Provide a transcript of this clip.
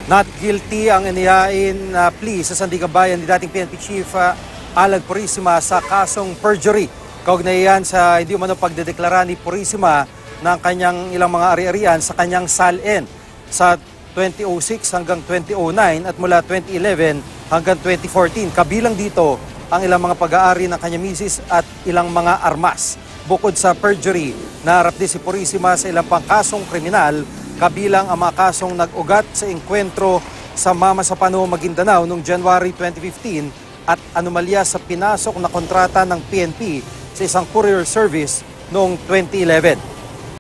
Not guilty ang inihain na plea sa Sandiganbayan ni dating PNP Chief Alan Purisima sa kasong perjury. Kaugnay yan sa hindi umano pagdedeklara ni Purisima ng kanyang ilang mga ari-arian sa kanyang SALN sa 2006 hanggang 2009 at mula 2011 hanggang 2014. Kabilang dito ang ilang mga pag-aari ng kanyang misis at ilang mga armas. Bukod sa perjury, naharap din si Purisima sa ilang pangkasong kriminal, kabilang ang mga kasong nag-ugat sa engkwentro sa Mamasapano, Maguindanao noong January 2015 at anomalya sa pinasok na kontrata ng PNP sa isang courier service noong 2011.